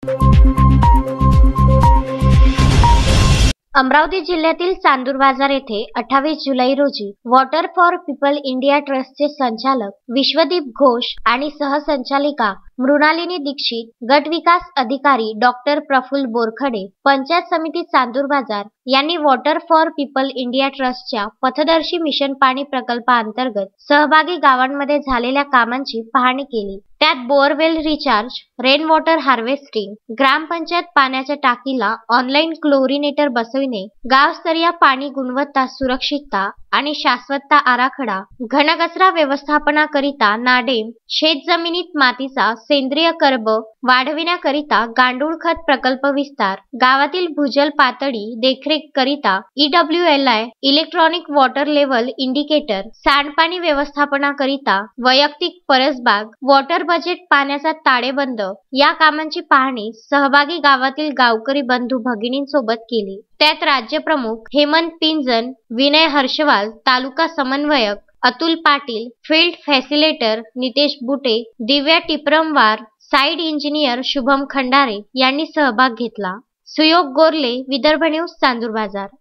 अमरावती जिल्ह्यातील चांदूर बाजार येथे 28 जुलै रोजी वॉटर फॉर पीपल इंडिया ट्रस्टचे संचालक विश्वदीप घोष आणि सहसंचालिका मृणालिनी दीक्षित, गट विकास अधिकारी डॉक्टर प्रफुल्ल बोरखडे, पंचायत समिती चांदूर बाजार यांनी वॉटर फॉर पीपल इंडिया ट्रस्टच्या पथदर्शी मिशन पाणी प्रकल्पाअंतर्गत सहभागी गावांमध्ये झालेल्या कामांची पाहणी केली। त्यात borewell recharge, rain water harvesting, ग्रामपंचायत पाण्याच्या टाकीला ऑनलाईन क्लोरिनेटर बसविणे, गावस्तरीय पाणी गुणवत्ता सुरक्षितता आणि शाश्वतता आराखडा, घनकचरा व्यवस्थापनाकरिता नाडेम, शेतजमिनीत मातीचा सेंद्रिय कर्ब वाढविण्याकरिता गांडूळ खत प्रकल्प विस्तार, गावातील भूजल पातळी देखरेख करिता EWLI electronic water level indicator, सांडपाणी व्यवस्थापनाकरिता वैयक्तिक परसबाग, वॉटर बजेट पाण्याचा ताळेबंद या कामांची पाहणी सहभागी गावातील गावकरी बंधू भगिनींसोबत केली। त्यात राज्यप्रमुख हेमंत पिंजन, विनय हर्षवाल, तालुका समन्वयक Atul Patil, field facilitator Nitesh Bute, Divya Tiparamwar, site engineer Shubham Khandare यांनी सहभाग घेतला। सुयोग गोरले, विदर्भ न्यूज, चांदूर बाजार।